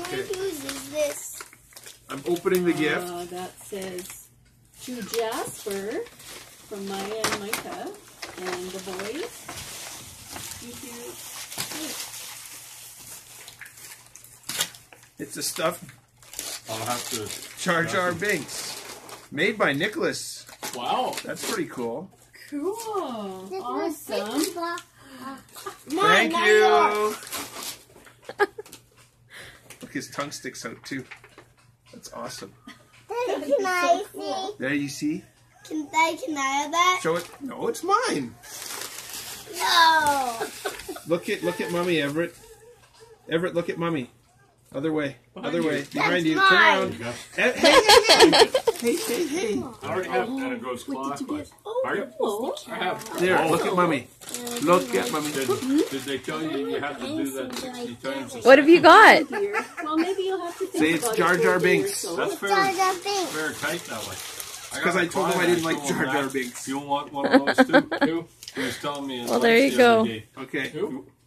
Okay. Whose is this? I'm opening the gift. That says to Jasper from Maya and Micah and the boys. It's a stuffed I'll have to. Jar Jar Binks. Made by Nicholas. Wow. That's pretty cool. Cool. Awesome. Thank you. Look, his tongue sticks out too. That's awesome. Can I see? There you see? Can I have that? Show it. No, it's mine. No. Look at Mommy, Everett. Everett, look at Mommy. Other way. Other way. Behind you. Turn around. Hey, hey. I already have, and it goes clockwise. Are you? I have. There, look at Mommy. Look at Mommy. Did they tell you have to do that 60 times? What have you got? Well, maybe you'll have to think Say it's about Jar it Jar for a year or Binks. so. That's Jar Jar Binks. very tight that way. Because I told him I didn't like Jar Jar Binks. You want one of those too? He was telling me. Well, there you go. Okay. Two?